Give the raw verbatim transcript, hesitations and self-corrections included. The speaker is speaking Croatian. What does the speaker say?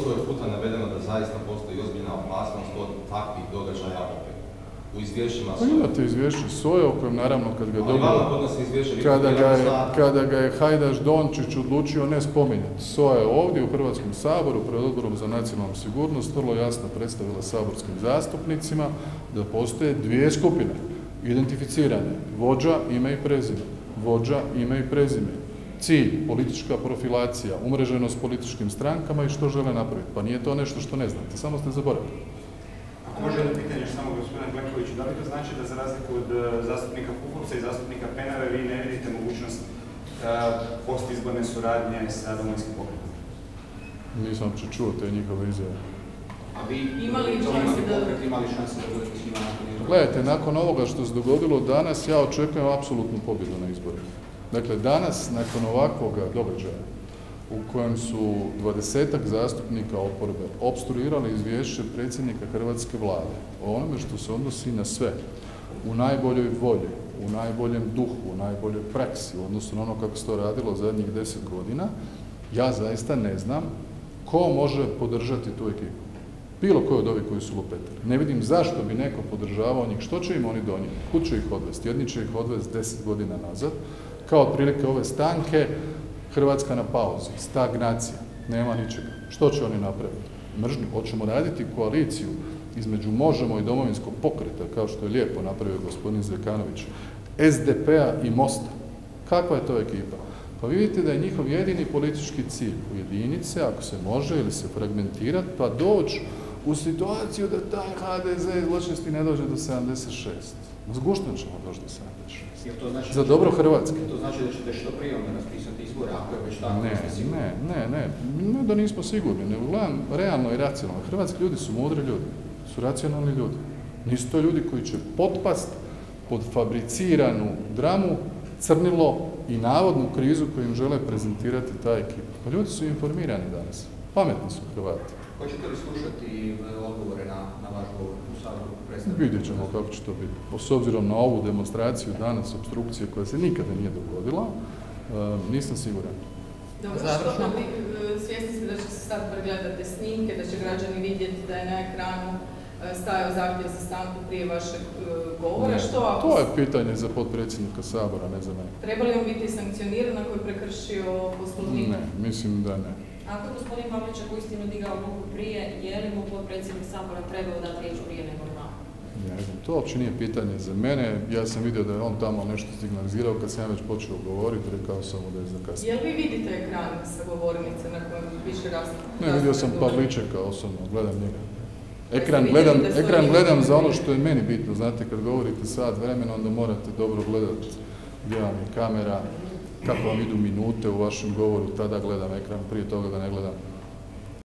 nekoliko je puta navedeno da zaista postoji ozbiljna opasnost od takvih događaja opet. U izvješćima pa imate izvješće Soje o kojem naravno kad ga dobro, kada ga je, kada ga je Hajdaš Dončić odlučio ne spominjati. Soja je ovdje u Hrvatskom saboru pred Odborom za nacionalnu sigurnost vrlo jasno predstavila saborskim zastupnicima da postoje dvije skupine identificirane, vođa, ime i prezime, vođa, ime i prezime, cilj, politička profilacija, umreženost političkim strankama i što žele napraviti. Pa nije to nešto što ne znate, samo ste zaboravili. Može jedno pitanje još samo gospodine Plenkoviću, da li to znači da za razliku od zastupnika Pupovca i zastupnika Penave vi ne vidite mogućnost postizborne suradnje sa Domovinskim pokretom? Nisam uopće čuo te njihove izjave. A vi imali šanse da imali šanse da budete s njima nakon izbora? Gledajte, nakon ovoga što se dogodilo danas, ja očekujem apsolutnu pobjedu na izborima. Dakle, danas, nakon ovakvoga događaja, u kojem su dvadesetak zastupnika oporbe opstruirali izvješće predsjednika hrvatske vlade o onome što se odnosi na sve, u najboljoj volji, u najboljem duhu, u najboljoj praksi, u odnosu na ono kako se to radilo zadnjih deset godina, ja zaista ne znam ko može podržati tu ekipu. Bilo koji od ovih koji su lupetari. Ne vidim zašto bi neko podržavao njih, što će im oni donijeti, kud će ih odvesti. Jedni će ih odvesti deset godina nazad, kao otprilike ove stanke, Hrvatska na pauzi, stagnacija, nema ničega. Što će oni napraviti? Mržnju. Hoćemo raditi koaliciju između Možemo i Domovinskog pokreta, kao što je lijepo napravio gospodin Zekanović, S D P-a i Mosta. Kakva je to ekipa? Pa vidite da je njihov jedini politički cilj ujediniti se, ako se može, ili se fragmentirati, pa doći u situaciju da taj H D Z zločesti ne dođe do sedamdeset šest. Zgušno ćemo doći do sedamdeset šest. Znači za dobro Hrvatske. To znači da ćete što prije onda raspisati izbore, ako je već tako? Ne, ne, ne, ne, ne da nismo sigurni, nego gledam realno i racionalno. Hrvatski ljudi su mudri ljudi, su racionalni ljudi. Nisu to ljudi koji će potpast pod fabriciranu dramu, crnilo i navodnu krizu koju im žele prezentirati ta ekipa. Pa ljudi su informirani danas, pametni su Hrvati. Hoćete li slušati odgovore na, na vaš govor u Saboru? Vidjet ćemo kako će to biti. S obzirom na ovu demonstraciju danas, obstrukcije koja se nikada nije dogodila, uh, nisam siguran. Dobro, što vi svjesni ste da će se sad pregledati snimke, da će građani vidjeti da je na ekranu stajao zahtjev za stanku prije vašeg govora, ne, što ako... To je pitanje za potpredsjednika Sabora, ne za mene. Treba li on biti sankcioniran ako je prekršio Poslovnik? Ne, mislim da ne. Ako je gospodin Pavliček uistinu digao ruku prije, je li mu potpredsjednik Sabora trebao dati riječ prije nego na? Ne znam, to uopće nije pitanje za mene. Ja sam vidio da je on tamo nešto signalizirao, kad sam ja već počeo govoriti, rekao sam mu da je zakasnio. Jel vi vidite ekran sa govornice na kojem više raspravljamo? Ne, vidio sam Pavličeka osobno, gledam njega. Ekran gledam, ekran gledam za ono što je meni bitno. Znate, kad govorite sat vremena, onda morate dobro gledati gdje vam je kamera, kako vam idu minute u vašem govoru, tada gledam ekran, prije toga da ne gledam.